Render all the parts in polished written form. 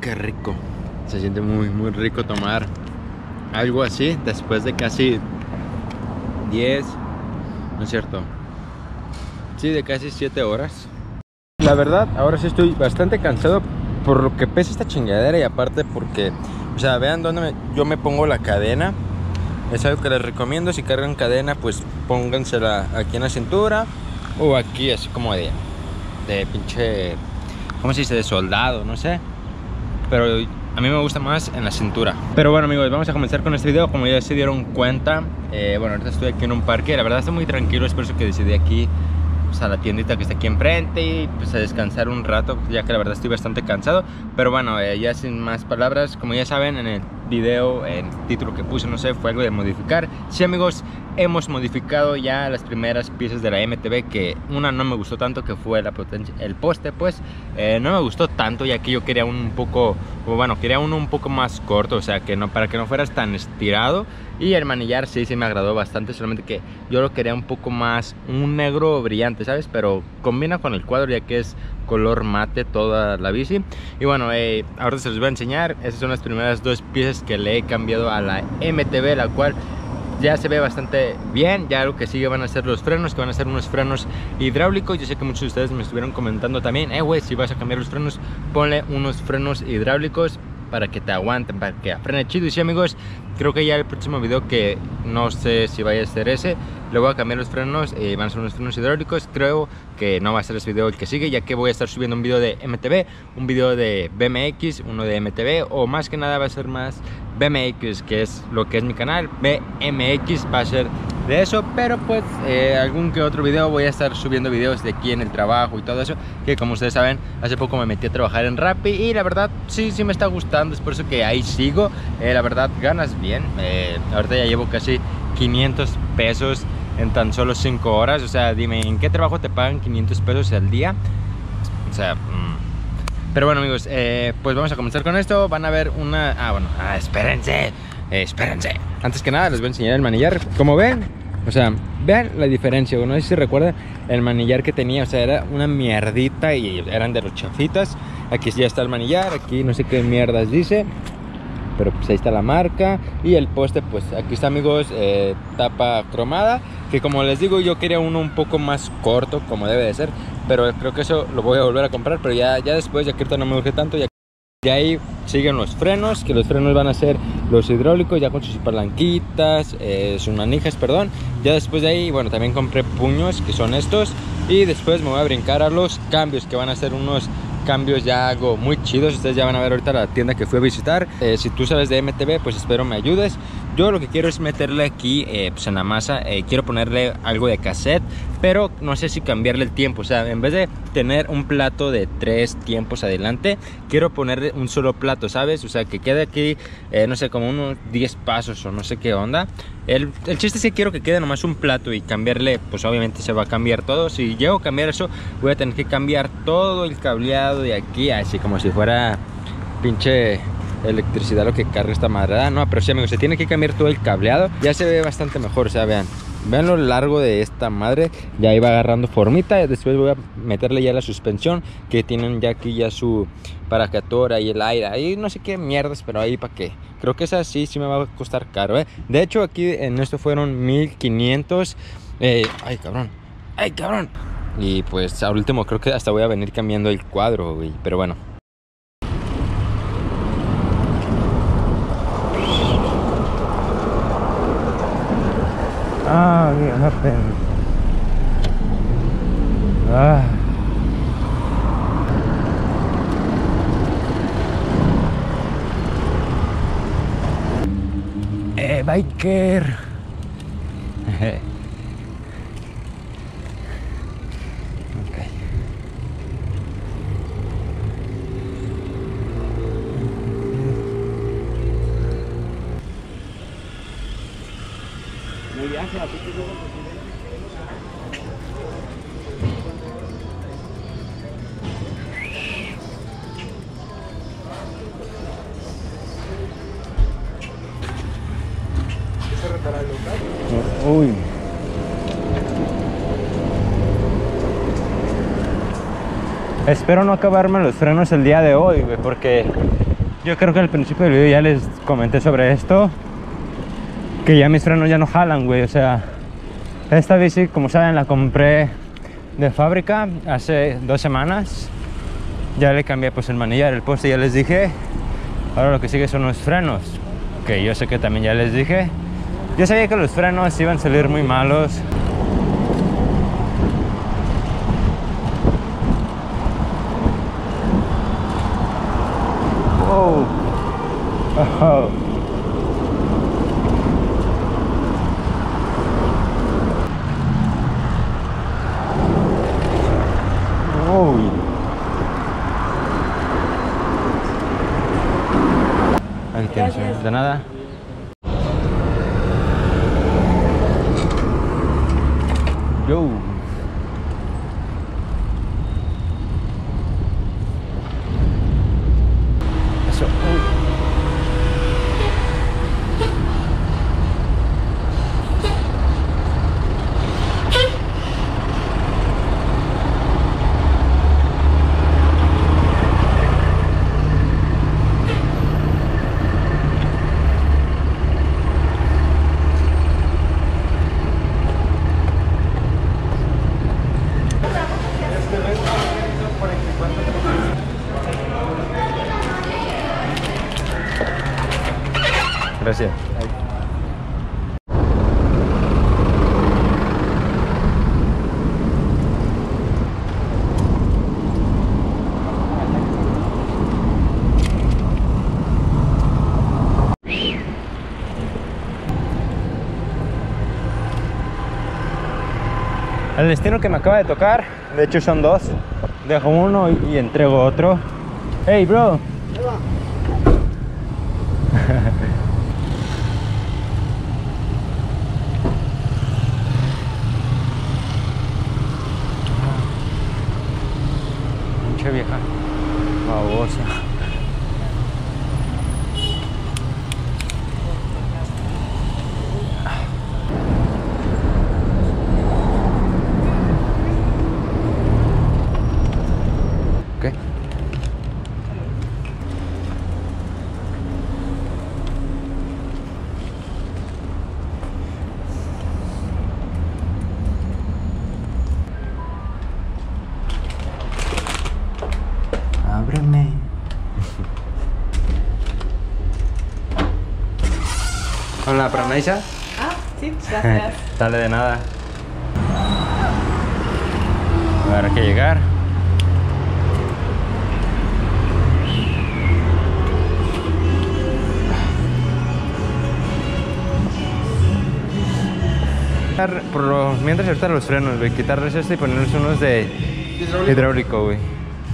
qué rico. Se siente muy rico tomar algo así después de casi 10, no es cierto, sí, de casi 7 horas. La verdad, ahora sí estoy bastante cansado por lo que pesa esta chingadera y aparte porque, o sea, vean dónde yo me pongo la cadena. Es algo que les recomiendo. Si cargan cadena, pues póngansela aquí en la cintura o aquí así como de pinche, ¿cómo se dice? De soldado, no sé. Pero a mí me gusta más en la cintura. Pero bueno, amigos, vamos a comenzar con este video. Como ya se dieron cuenta, bueno, ahorita estoy aquí en un parque. La verdad está muy tranquilo, es por eso que decidí aquí, pues, a la tiendita que está aquí enfrente y pues a descansar un rato, ya que la verdad estoy bastante cansado. Pero bueno, ya sin más palabras, como ya saben, en el video, el título que puse, no sé, fue algo de modificar. Sí, amigos, hemos modificado ya las primeras piezas de la MTB, que una no me gustó tanto, que fue la potencia, el poste, pues no me gustó tanto, ya que yo quería un poco, bueno, quería uno un poco más corto, o sea, que no, para que no fueras tan estirado. Y el manillar sí me agradó bastante, solamente que yo lo quería un poco más, un negro brillante, ¿sabes? Pero combina con el cuadro, ya que es color mate toda la bici. Y bueno, ahora se los voy a enseñar. Esas son las primeras dos piezas que le he cambiado a la MTB, la cual ya se ve bastante bien. Ya lo que sigue van a ser los frenos, que van a ser unos frenos hidráulicos. Yo sé que muchos de ustedes me estuvieron comentando también, güey, si vas a cambiar los frenos, ponle unos frenos hidráulicos para que te aguanten, para que frene chido. Y sí, amigos, creo que ya el próximo video, que no sé si vaya a ser ese, le voy a cambiar los frenos, van a ser unos frenos hidráulicos. Creo que no va a ser ese video el que sigue, ya que voy a estar subiendo un video de MTB, un video de BMX, uno de MTB, o más que nada va a ser más BMX, que es lo que es mi canal. BMX va a ser de eso, pero pues algún que otro video voy a estar subiendo videos de aquí en el trabajo y todo eso, que como ustedes saben, hace poco me metí a trabajar en Rappi y la verdad sí me está gustando, es por eso que ahí sigo. La verdad ganas bien, ahorita ya llevo casi 500 pesos en tan solo 5 horas, o sea, dime, ¿en qué trabajo te pagan 500 pesos al día? O sea, pero bueno, amigos, pues vamos a comenzar con esto. Van a ver una, espérense. Antes que nada les voy a enseñar el manillar. Como ven, o sea, vean la diferencia. No sé si recuerdan el manillar que tenía, o sea, era una mierdita y eran de los chafitas. Aquí ya está el manillar, aquí no sé qué mierdas dice, pero pues ahí está la marca. Y el poste, pues aquí está, amigos, tapa cromada, que como les digo, yo quería uno un poco más corto, como debe de ser, pero creo que eso lo voy a volver a comprar, pero ya después, ya que ahorita no me urge tanto. Y ahí siguen los frenos, que los frenos van a ser los hidráulicos, ya con sus palanquitas, sus manijas, perdón. Ya después de ahí, bueno, también compré puños, que son estos. Y después me voy a brincar a los cambios, que van a ser unos cambios ya algo muy chidos. Ustedes ya van a ver ahorita la tienda que fui a visitar. Si tú sabes de MTB, pues espero me ayudes. Yo lo que quiero es meterle aquí, pues en la masa, quiero ponerle algo de cassette, pero no sé si cambiarle el tiempo. O sea, en vez de tener un plato de 3 tiempos adelante, quiero ponerle un solo plato, ¿sabes? O sea, que quede aquí, no sé, como unos 10 pasos o no sé qué onda. El chiste es que quiero que quede nomás un plato y cambiarle, pues obviamente se va a cambiar todo. Si llego a cambiar eso, voy a tener que cambiar todo el cableado de aquí, así como si fuera pinche electricidad lo que carga esta madre. No, pero sí, amigos, se tiene que cambiar todo el cableado. Ya se ve bastante mejor, o sea, vean lo largo de esta madre, ya iba agarrando formita. Después voy a meterle ya la suspensión, que tienen ya aquí ya su paracatora y el aire, ahí no sé qué mierdas, pero ahí para qué. Creo que esa sí me va a costar caro, De hecho, aquí en esto fueron 1500. Ay, cabrón. Y pues al último creo que hasta voy a venir cambiando el cuadro, güey. Pero bueno. Mira, pena. Biker. Okay. Muy bien, uy. Espero no acabarme los frenos el día de hoy, güey, porque Yo creo que al principio del video ya les comenté sobre esto, que ya mis frenos ya no jalan, güey. O sea, esta bici, como saben, la compré de fábrica hace 2 semanas. Ya le cambié pues el manillar, el poste, ya les dije. Ahora lo que sigue son los frenos, que yo sé que también ya les dije. Yo sabía que los frenos iban a salir muy malos. Oh. Oh. Oh. Ahí tienes, de nada. Yo. Eso. Gracias. El destino que me acaba de tocar, de hecho son 2. Dejo uno y entrego otro. Hey, bro. Mucha vieja babosa. ¿Qué? Ábreme. Hola, Pranaisa. Ah, sí, gracias. Dale, de nada. Ahora hay que llegar. Por lo mientras ahorita los frenos, güey, quitarles este y ponerles unos de hidráulico, güey.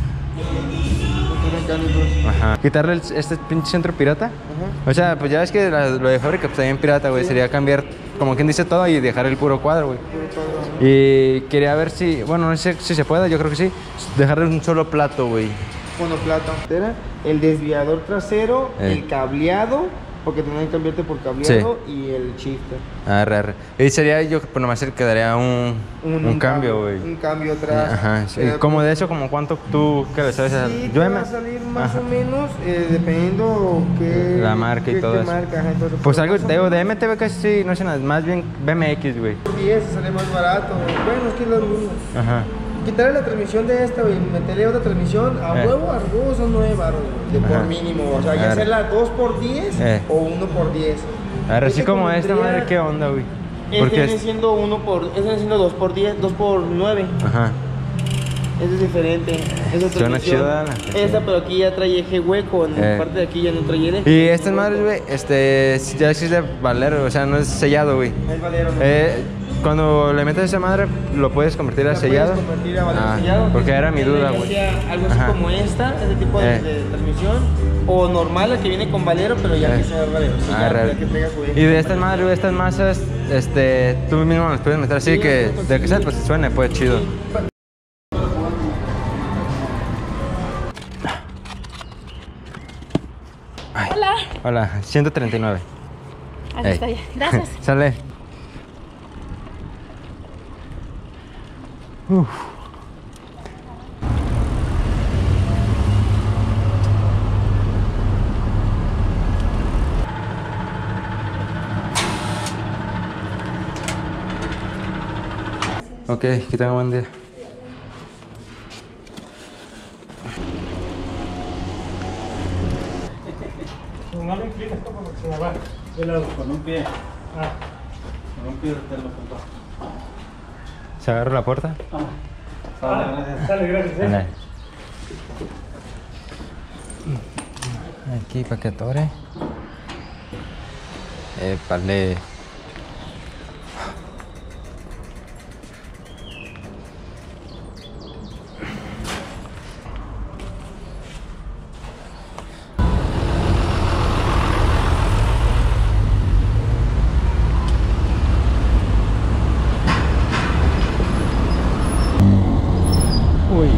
Ajá. Quitarle este pinche centro pirata. O sea, pues ya ves que lo de fábrica pues también pirata, güey. Sería cambiar, como quien dice, todo y dejar el puro cuadro, güey. Y quería ver si, bueno, no sé si se puede, yo creo que sí. Dejarle un solo plato, güey. Monoplato. El desviador trasero, el cableado, porque tendrán que cambiarte por cableado, y el shifter. Arre. Y sería, yo pues nomás le quedaría un cambio, güey. Un cambio atrás. Ajá, sí. ¿Cómo de eso, como cuánto tú que le sabes? Sí, te va a salir más o menos, dependiendo qué... La marca y todo eso. Marca, entonces, pues algo de MTV casi sí, no sé nada, más bien BMX, güey. Sí, ese sale más barato. Bueno, es que es lo mismo. Ajá. Quitarle la transmisión de esta, güey, meterle otra transmisión, a huevo son 9 baros, güey, por mínimo. O sea, ya hacerla 2x10 o 1x10. A ver, así como esta madre, ¿qué onda, güey? Este viene siendo 2x10, 2x9. Ajá. Eso es diferente. Esa Suena chida. Esta, pero aquí ya trae eje hueco, en la parte de aquí ya no trae eje. Y estas madres, güey, ya existe valero, o sea, no es sellado, güey. Es valero, ¿no? Cuando le metes esa madre, ¿lo puedes convertir a sellado? Puedes convertir a valero sellado. Porque era mi duda, güey. Algo así como esta, ese tipo de transmisión. O normal, la que viene con valero, pero ya que sea valero. Sí, ya que tenga su eje. Y de estas madres, güey, estas masas, tú mismo las puedes meter así, sí, que de que sea, pues suene, pues chido. Ay. Hola. Hola, 139. Aquí está ya. Gracias. Sale. Uf. Ok, que tenga buen día. No lo inclines porque se me va de lado. Con un pie. Ah. Con un pie te lo pongo. ¿Se agarra la puerta? Gracias. Dale, gracias. Aquí para que atore. Vale. Uy.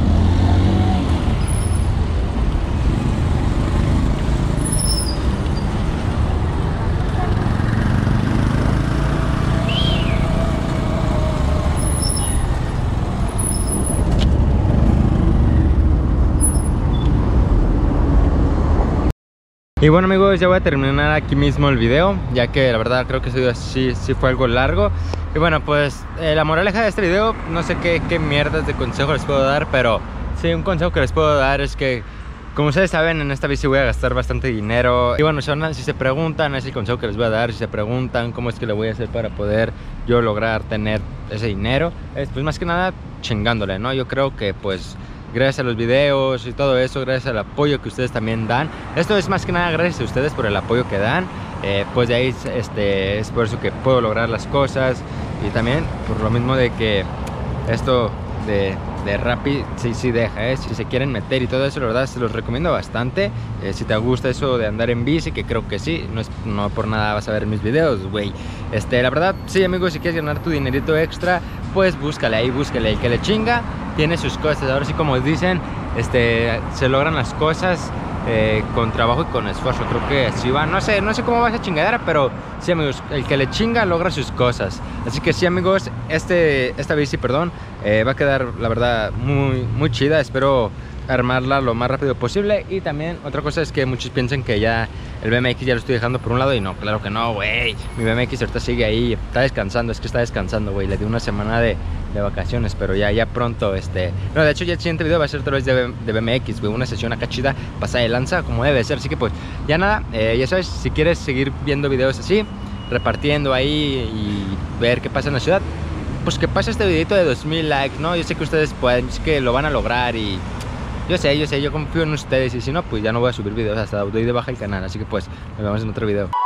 Y bueno amigos, ya voy a terminar aquí mismo el video, ya que la verdad creo que sí fue algo largo. Y bueno, pues la moraleja de este video, no sé qué mierdas de consejo les puedo dar, pero sí, un consejo que les puedo dar es que, como ustedes saben, en esta bici voy a gastar bastante dinero. Y bueno, si se preguntan, es el consejo que les voy a dar. Si se preguntan cómo es que le voy a hacer para poder yo lograr tener ese dinero, es pues más que nada chingándole, ¿no? Yo creo que pues gracias a los videos y todo eso, gracias al apoyo que ustedes también dan. Esto es más que nada gracias a ustedes por el apoyo que dan. Pues de ahí es por eso que puedo lograr las cosas. Y también por lo mismo de que esto de Rappi sí deja, si se quieren meter y todo eso, la verdad se los recomiendo bastante. Si te gusta eso de andar en bici, que creo que sí, no por nada vas a ver mis videos, güey. La verdad, sí amigos, si quieres ganar tu dinerito extra, pues búscale ahí, búscale. El que le chinga tiene sus cosas. Ahora sí, como dicen, se logran las cosas con trabajo y con esfuerzo. Creo que así va. No sé cómo va esa chingadera, pero sí amigos, el que le chinga logra sus cosas. Así que sí amigos, esta bici, perdón, va a quedar la verdad muy chida. Espero armarla lo más rápido posible. Y también otra cosa es que muchos piensan que ya el BMX ya lo estoy dejando por un lado, y no, claro que no, güey. Mi BMX ahorita sigue ahí, está descansando. Es que está descansando, güey. Le di una semana de vacaciones, pero ya pronto, no, de hecho ya el siguiente video va a ser otra vez de BMX, güey, una sesión acá chida, pasada de lanza, como debe ser. Así que pues, ya nada, ya sabes, si quieres seguir viendo videos así, repartiendo ahí y ver qué pasa en la ciudad, pues que pase este videito de 2000 likes, ¿no? Yo sé que ustedes pueden, es que lo van a lograr y yo sé, yo confío en ustedes. Y si no, pues ya no voy a subir videos, hasta doy de baja el canal. Así que pues, nos vemos en otro video.